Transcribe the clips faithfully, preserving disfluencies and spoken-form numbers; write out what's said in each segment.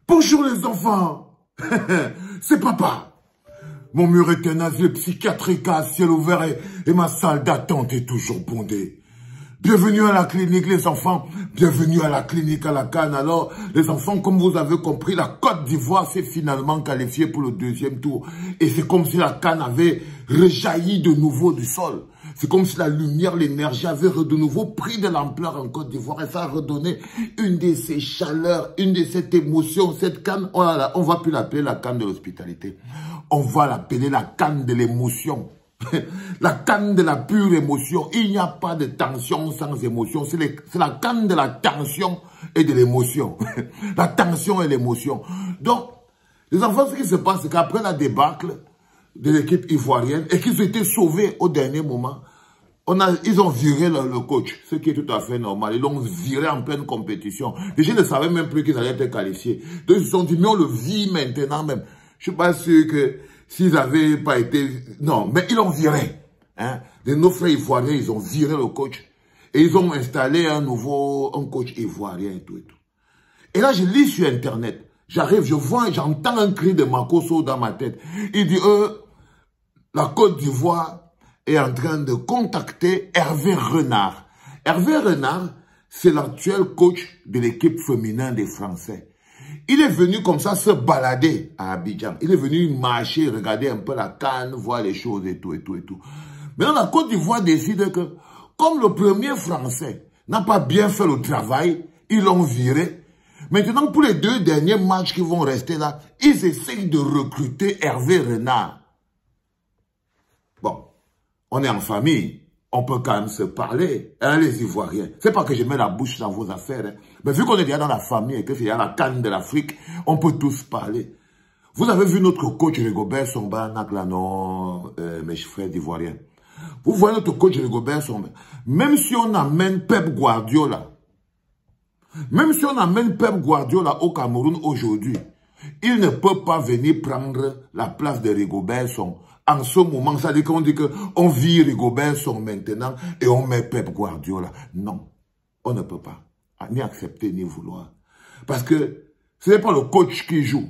Bonjour les enfants. C'est papa. Mon mur est un asile psychiatrique à ciel ouvert et, et ma salle d'attente est toujours bondée. Bienvenue à la clinique les enfants. Bienvenue à la clinique à la Cannes. Alors les enfants, comme vous avez compris, la Côte d'Ivoire s'est finalement qualifiée pour le deuxième tour. Et c'est comme si la Cannes avait rejailli de nouveau du sol. C'est comme si la lumière, l'énergie avait de nouveau pris de l'ampleur en Côte d'Ivoire. Et ça a redonné une de ces chaleurs, une de cette émotion, cette Cannes. Oh là là, on va plus l'appeler la Cannes de l'hospitalité. On va l'appeler la Cannes de l'émotion. La canne de la pure émotion. Il n'y a pas de tension sans émotion. C'est la canne de la tension et de l'émotion. La tension et l'émotion. Donc, les enfants, ce qui se passe, c'est qu'après la débâcle de l'équipe ivoirienne et qu'ils ont été sauvés au dernier moment, on a, ils ont viré le, le coach, ce qui est tout à fait normal. Ils l'ont viré en pleine compétition. Les gens ne savaient même plus qu'ils allaient être qualifiés. Donc, ils se sont dit, mais on le vit maintenant même. Je ne suis pas sûr que s'ils n'avaient pas été... Non, mais ils l'ont viré. Hein. De nos frères ivoiriens, ils ont viré le coach. Et ils ont installé un nouveau un coach ivoirien et tout et tout. Et là, je lis sur Internet. J'arrive, je vois, j'entends un cri de Makosso dans ma tête. Il dit, euh, la Côte d'Ivoire est en train de contacter Hervé Renard. Hervé Renard, c'est l'actuel coach de l'équipe féminin des Français. Il est venu comme ça se balader à Abidjan. Il est venu marcher, regarder un peu la Cannes, voir les choses et tout, et tout, et tout. Maintenant, la Côte d'Ivoire décide que, comme le premier Français n'a pas bien fait le travail, ils l'ont viré. Maintenant, pour les deux derniers matchs qui vont rester là, ils essayent de recruter Hervé Renard. Bon, on est en famille. On peut quand même se parler, hein, les Ivoiriens. C'est pas que je mets la bouche dans vos affaires, hein. Mais vu qu'on est déjà dans la famille et que c'est à la Cannes de l'Afrique, on peut tous parler. Vous avez vu notre coach Rigobert Songba, là, non, euh, mes frères d'Ivoiriens. Vous voyez notre coach Rigobert Songba. Même si on amène Pep Guardiola, même si on amène Pep Guardiola au Cameroun aujourd'hui, il ne peut pas venir prendre la place de Rigobert Songba. En ce moment, ça dit qu'on dit qu'on vit Rigobert Song maintenant et on met Pep Guardiola. Non, on ne peut pas ni accepter ni vouloir. Parce que ce n'est pas le coach qui joue.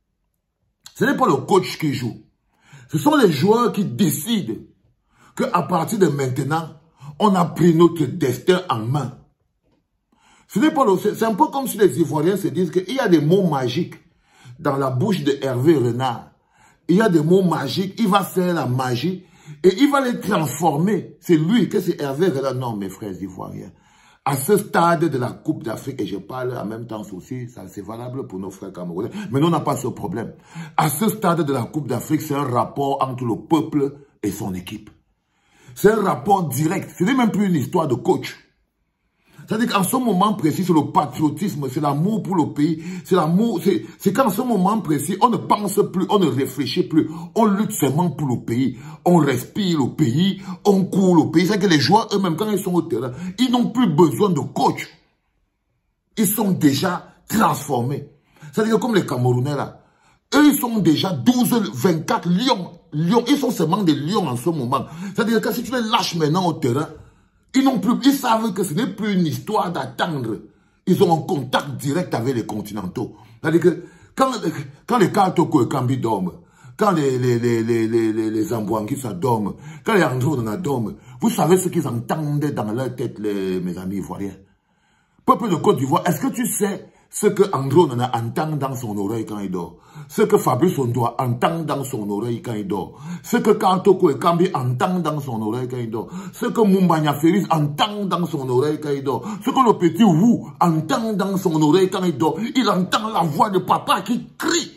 Ce n'est pas le coach qui joue. Ce sont les joueurs qui décident qu'à partir de maintenant, on a pris notre destin en main. Ce n'est pas le, c'est un peu comme si les Ivoiriens se disent qu'il y a des mots magiques dans la bouche de Hervé Renard. Il y a des mots magiques, il va faire la magie et il va les transformer. C'est lui, que c'est Hervé Renard. Non, mes frères ivoiriens. À ce stade de la Coupe d'Afrique, et je parle en même temps aussi, ça c'est valable pour nos frères camerounais, mais nous on n'a pas ce problème. À ce stade de la Coupe d'Afrique, c'est un rapport entre le peuple et son équipe. C'est un rapport direct. Ce n'est même plus une histoire de coach. C'est-à-dire qu'en ce moment précis, c'est le patriotisme, c'est l'amour pour le pays, c'est l'amour, c'est qu'en ce moment précis, on ne pense plus, on ne réfléchit plus, on lutte seulement pour le pays, on respire le pays, on court le pays. C'est que les joueurs eux-mêmes, quand ils sont au terrain, ils n'ont plus besoin de coach. Ils sont déjà transformés. C'est-à-dire que comme les Camerounais là, eux ils sont déjà douze, vingt-quatre lions, lions, ils sont seulement des lions en ce moment. C'est-à-dire que si tu les lâches maintenant au terrain, Ils n'ont plus, ils savent que ce n'est plus une histoire d'attendre. Ils ont un contact direct avec les continentaux. C'est-à-dire que quand, quand les Katoko et Kambi dorment, quand les, les, les, les, les, les, les Ambouangis dorment, quand les Andronana dorment, vous savez ce qu'ils entendent dans leur tête, les, mes amis ivoiriens. Peuple de Côte d'Ivoire, est-ce que tu sais ce que Andronana entend dans son oreille quand il dort? Ce que Fabrice Ondoa entend dans son oreille quand il dort? Ce que Kantoko et Kambi entendent dans son oreille quand il dort? Ce que Mumbanya Féris entend dans son oreille quand il dort? Ce que le petit Wu entend dans son oreille quand il dort? Il entend la voix de papa qui crie.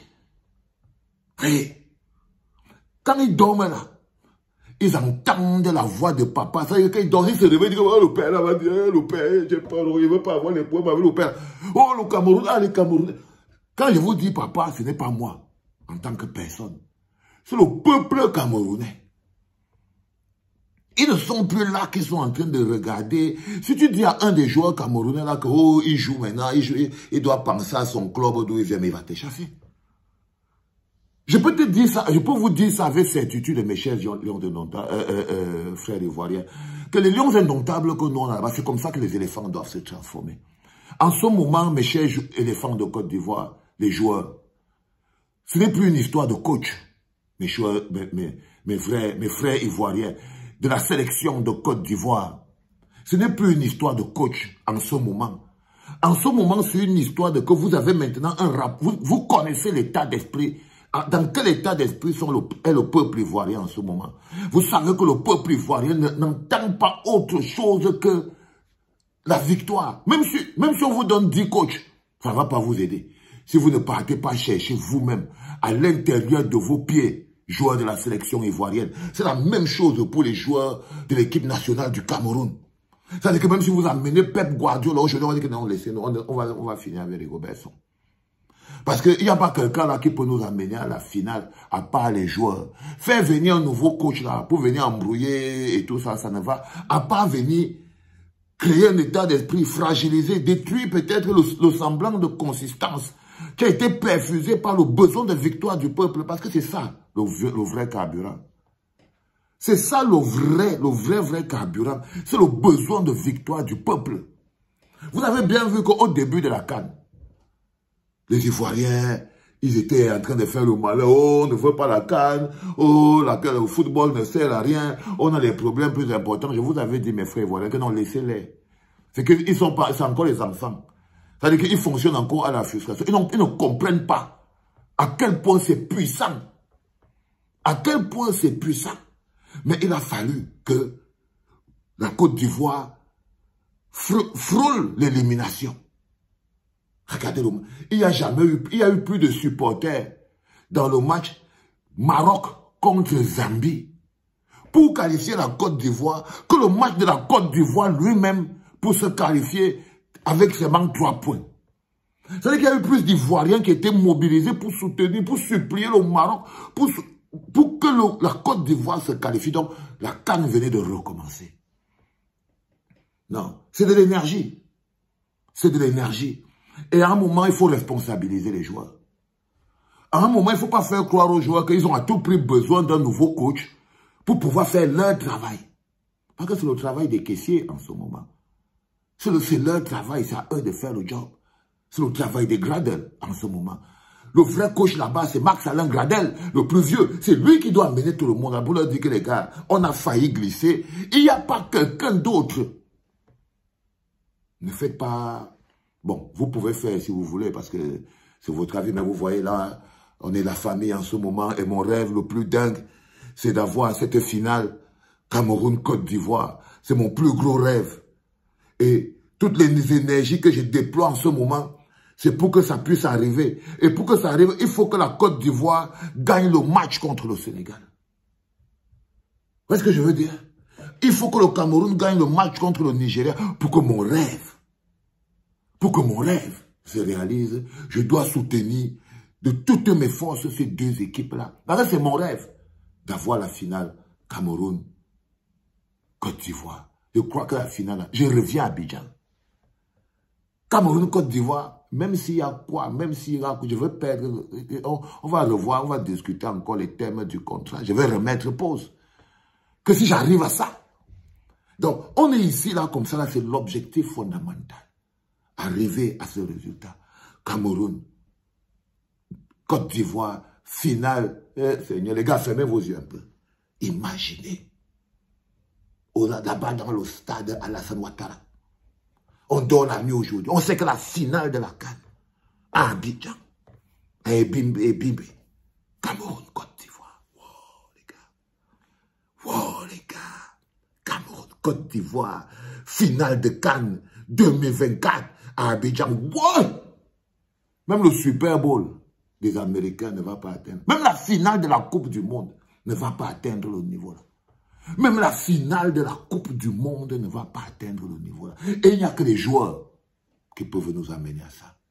Et quand ils dorment là, ils entendent la voix de papa. Ça veut dire qu'ils dorment, ils se réveillent, ils disent, oh, le père, là, va dire, le père, j'ai peur, il ne veut pas avoir les problèmes avec le père. Oh, le Cameroun, ah, les Camerounais. Quand je vous dis papa, ce n'est pas moi, en tant que personne. C'est le peuple camerounais. Ils ne sont plus là qu'ils sont en train de regarder. Si tu dis à un des joueurs camerounais là que, oh, il joue maintenant, il, joue, il, il doit penser à son club d'où il vient, mais il va t'échaffer. Je peux te dire ça, je peux vous dire ça avec certitude, mes chers lions indomptables, euh, euh, euh, frères ivoiriens, que les lions indomptables que nous on a là-bas, c'est comme ça que les éléphants doivent se transformer. En ce moment, mes chers éléphants de Côte d'Ivoire, les joueurs. Ce n'est plus une histoire de coach, mes, joueurs, mes, mes, mes, frères, mes frères ivoiriens, de la sélection de Côte d'Ivoire. Ce n'est plus une histoire de coach en ce moment. En ce moment, c'est une histoire de que vous avez maintenant un rap. Vous, vous connaissez l'état d'esprit. Dans quel état d'esprit sont le, est le peuple ivoirien en ce moment? Vous savez que le peuple ivoirien n'entend pas autre chose que la victoire. Même si, même si on vous donne dix coachs, ça ne va pas vous aider. Si vous ne partez pas chercher vous-même à l'intérieur de vos pieds, joueurs de la sélection ivoirienne. C'est la même chose pour les joueurs de l'équipe nationale du Cameroun. C'est-à-dire que même si vous amenez Pep Guardiola, aujourd'hui on va dire que non, laissez, on, on, va, on va finir avec les Robertson. Parce qu'il n'y a pas quelqu'un là qui peut nous amener à la finale, à part les joueurs. Faire venir un nouveau coach là, pour venir embrouiller et tout ça, ça ne va. À part venir créer un état d'esprit fragilisé, détruire peut-être le, le semblant de consistance qui a été perfusé par le besoin de victoire du peuple. Parce que c'est ça, le, le vrai carburant. C'est ça le vrai, le vrai, vrai carburant. C'est le besoin de victoire du peuple. Vous avez bien vu qu'au début de la CAN, les Ivoiriens, ils étaient en train de faire le malin. Oh, on ne veut pas la CAN. Oh, la, le football ne sert à rien. On a des problèmes plus importants. Je vous avais dit, mes frères Ivoiriens, que non, laissez-les. C'est qu'ils sont pas, c'est encore les enfants. C'est-à-dire qu'ils fonctionnent encore à la frustration. Ils, ils ne comprennent pas à quel point c'est puissant. À quel point c'est puissant. Mais il a fallu que la Côte d'Ivoire frôle l'élimination. Regardez le match. Il n'y a jamais eu, il y a eu plus de supporters dans le match Maroc contre Zambie pour qualifier la Côte d'Ivoire que le match de la Côte d'Ivoire lui-même pour se qualifier avec seulement trois points. C'est-à-dire qu'il y a eu plus d'Ivoiriens qui étaient mobilisés pour soutenir, pour supplier le Maroc, pour, pour que le, la Côte d'Ivoire se qualifie. Donc, la CAN venait de recommencer. Non, c'est de l'énergie. C'est de l'énergie. Et à un moment, il faut responsabiliser les joueurs. À un moment, il ne faut pas faire croire aux joueurs qu'ils ont à tout prix besoin d'un nouveau coach pour pouvoir faire leur travail. Parce que c'est le travail des caissiers en ce moment. C'est leur travail, c'est à eux de faire le job. C'est le travail des Gradel en ce moment. Le vrai coach là-bas, c'est Max-Alain Gradel, le plus vieux. C'est lui qui doit amener tout le monde pour leur dire que les gars, on a failli glisser. Il n'y a pas quelqu'un d'autre. Ne faites pas... Bon, vous pouvez faire si vous voulez, parce que c'est votre avis, mais vous voyez là, on est la famille en ce moment, et mon rêve le plus dingue, c'est d'avoir cette finale Cameroun-Côte d'Ivoire. C'est mon plus gros rêve. Et toutes les énergies que je déploie en ce moment, c'est pour que ça puisse arriver. Et pour que ça arrive, il faut que la Côte d'Ivoire gagne le match contre le Sénégal. Vous voyez ce que je veux dire? Il faut que le Cameroun gagne le match contre le Nigeria pour que mon rêve, pour que mon rêve se réalise, je dois soutenir de toutes mes forces ces deux équipes-là. Parce que c'est mon rêve d'avoir la finale Cameroun-Côte d'Ivoire. Je crois que la finale, je reviens à Abidjan. Cameroun-Côte d'Ivoire, même s'il y a quoi, même s'il y a quoi, je veux perdre, on, on va revoir, on va discuter encore les thèmes du contrat. Je vais remettre pause. Que si j'arrive à ça. Donc, on est ici, là, comme ça, là, c'est l'objectif fondamental. Arriver à ce résultat. Cameroun, Côte d'Ivoire, finale. Eh, Seigneur, les gars, fermez vos yeux un peu. Imaginez. Là-bas, dans le stade Alassane Ouattara. On dort la nuit aujourd'hui. On sait que la finale de la CAN, à Abidjan, à Ebimbe, Ebimbe, Cameroun, Côte d'Ivoire. Wow, les gars. Wow, les gars. Cameroun, Côte d'Ivoire, finale de CAN deux mille vingt-quatre à Abidjan. Wow. Même le Super Bowl des Américains ne va pas atteindre. Même la finale de la Coupe du Monde ne va pas atteindre le niveau là. Même la finale de la Coupe du Monde ne va pas atteindre le niveau là. Et il n'y a que les joueurs qui peuvent nous amener à ça.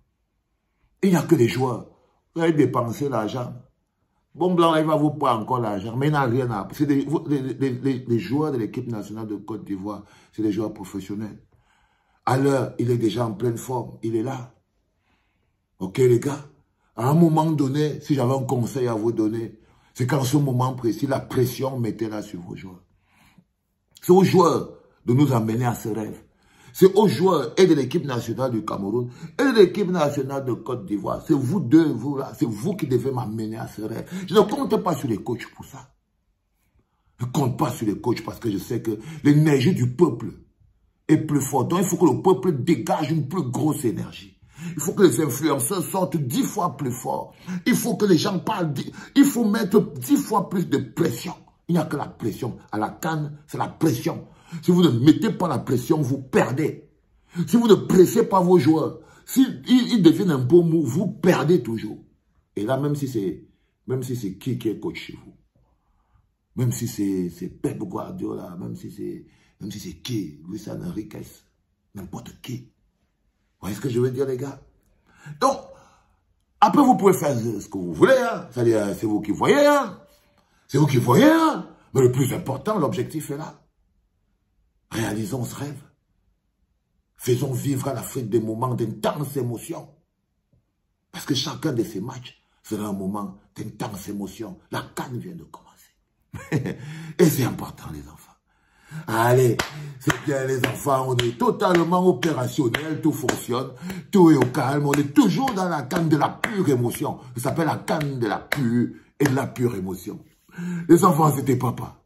Il n'y a que les joueurs. Vous allez dépenser l'argent. Bon Blanc, il va vous prendre encore l'argent, mais il n'a rien à... C'est les, les, les, les joueurs de l'équipe nationale de Côte d'Ivoire, c'est des joueurs professionnels. À l'heure, il est déjà en pleine forme. Il est là. Ok les gars? À un moment donné, si j'avais un conseil à vous donner, c'est qu'en ce moment précis, la pression, mettez-la sur vos joueurs. C'est aux joueurs de nous amener à ce rêve. C'est aux joueurs et de l'équipe nationale du Cameroun et de l'équipe nationale de Côte d'Ivoire. C'est vous deux, vous là, c'est vous qui devez m'amener à ce rêve. Je ne compte pas sur les coachs pour ça. Je ne compte pas sur les coachs parce que je sais que l'énergie du peuple est plus forte. Donc il faut que le peuple dégage une plus grosse énergie. Il faut que les influenceurs sortent dix fois plus fort. Il faut que les gens parlent. Il faut mettre dix fois plus de pression. Il n'y a que la pression. À la canne, c'est la pression. Si vous ne mettez pas la pression, vous perdez. Si vous ne pressez pas vos joueurs, s'ils ils deviennent un peu mou, vous perdez toujours. Et là, même si c'est même si c'est qui qui est coach chez vous, même si c'est Pep Guardiola, même si c'est même si c'est qui, Luis Enrique, n'importe qui. Vous voyez ce que je veux dire, les gars? Donc, après, vous pouvez faire ce que vous voulez, hein. C'est-à-dire, c'est vous qui voyez, hein. C'est vous qui voyez, hein. Mais le plus important, l'objectif est là. Réalisons ce rêve. Faisons vivre à l'Afrique des moments d'intenses émotions. Parce que chacun de ces matchs sera un moment d'intenses émotions. La CAN vient de commencer. Et c'est important, les enfants. Allez, c'est bien, les enfants, on est totalement opérationnel, tout fonctionne, tout est au calme, on est toujours dans la CAN de la pure émotion. Ça s'appelle la CAN de la pure et de la pure émotion. Les enfants, c'était papa.